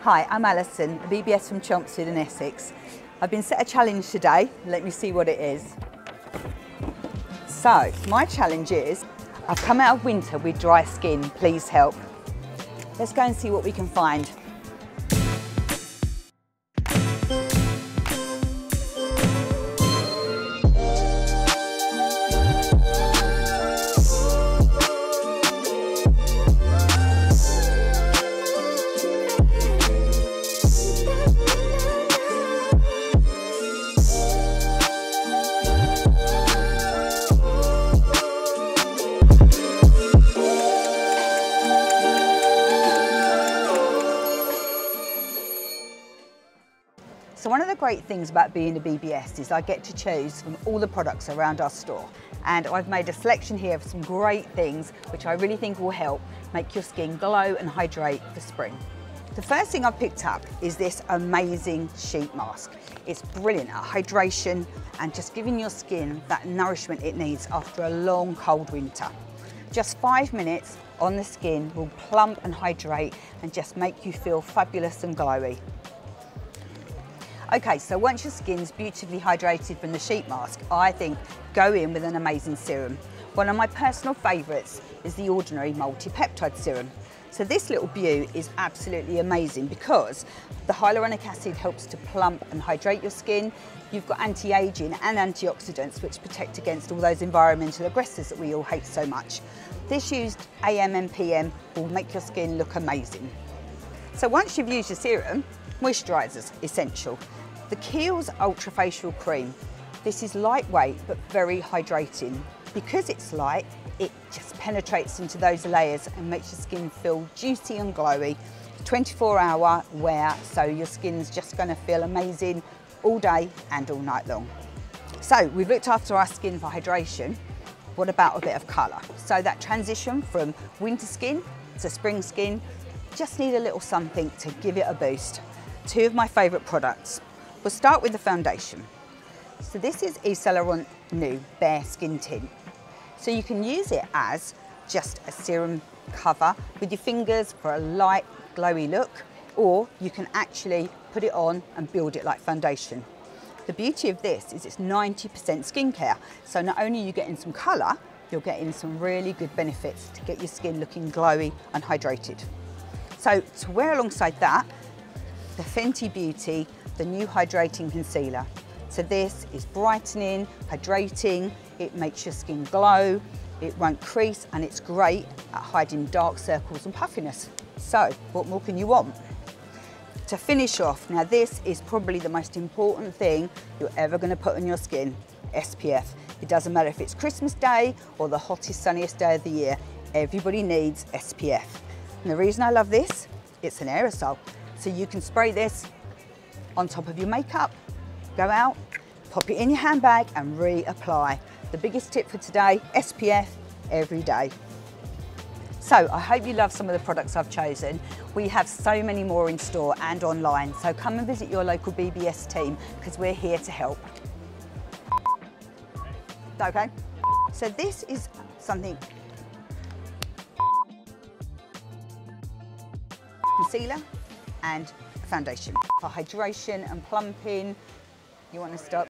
Hi, I'm Alison, a BBS from Chelmsford in Essex. I've been set a challenge today. Let me see what it is. So, my challenge is, I've come out of winter with dry skin, please help. Let's go and see what we can find. So one of the great things about being a BBS is I get to choose from all the products around our store. And I've made a selection here of some great things which I really think will help make your skin glow and hydrate for spring. The first thing I've picked up is this amazing sheet mask. It's brilliant at hydration and just giving your skin that nourishment it needs after a long cold winter. Just 5 minutes on the skin will plump and hydrate and just make you feel fabulous and glowy. Okay, so once your skin's beautifully hydrated from the sheet mask, I think go in with an amazing serum. One of my personal favourites is the Ordinary Multi-Peptide Serum. So this little beaut is absolutely amazing because the hyaluronic acid helps to plump and hydrate your skin. You've got anti-aging and antioxidants which protect against all those environmental aggressors that we all hate so much. This used AM and PM will make your skin look amazing. So once you've used your serum, moisturisers essential. The Kiehl's Ultra Facial Cream. This is lightweight but very hydrating. Because it's light, it just penetrates into those layers and makes your skin feel juicy and glowy. 24-hour wear, so your skin's just going to feel amazing all day and all night long. So we've looked after our skin for hydration. What about a bit of colour? So that transition from winter skin to spring skin, just need a little something to give it a boost. Two of my favourite products. We'll start with the foundation. So this is Saint Laurent Bare Skin Tint. So you can use it as just a serum cover with your fingers for a light glowy look, or you can actually put it on and build it like foundation. The beauty of this is it's 90% skincare. So not only are you getting some colour, you're getting some really good benefits to get your skin looking glowy and hydrated. So to wear alongside that, the Fenty Beauty, the new Hydrating Concealer. So this is brightening, hydrating, it makes your skin glow, it won't crease, and it's great at hiding dark circles and puffiness. So what more can you want? To finish off, now this is probably the most important thing you're ever going to put on your skin, SPF. It doesn't matter if it's Christmas Day or the hottest, sunniest day of the year, everybody needs SPF. And the reason I love this, it's an aerosol. So you can spray this on top of your makeup, go out, pop it in your handbag and reapply. The biggest tip for today, SPF every day. So I hope you love some of the products I've chosen. We have so many more in store and online, so come and visit your local BBS team because we're here to help. Okay, so this is something, concealer and foundation for hydration and plumping. You want to stop